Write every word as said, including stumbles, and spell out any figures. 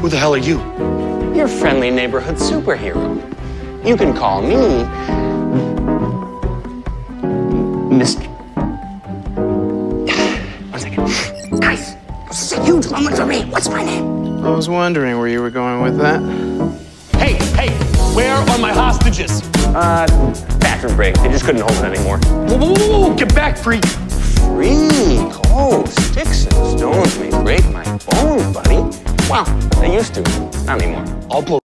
Who the hell are you? Your friendly neighborhood superhero. You can call me Mister One second. Guys, this is a huge moment for me. What's my name? I was wondering where you were going with that. Hey, hey, where are my hostages? Uh, bathroom break. They just couldn't hold it anymore. Whoa, whoa, whoa, whoa, get back, freak. Freak. Oh, sticks and stones may break my bones, buddy. Well, they used to. Not anymore. I'll blow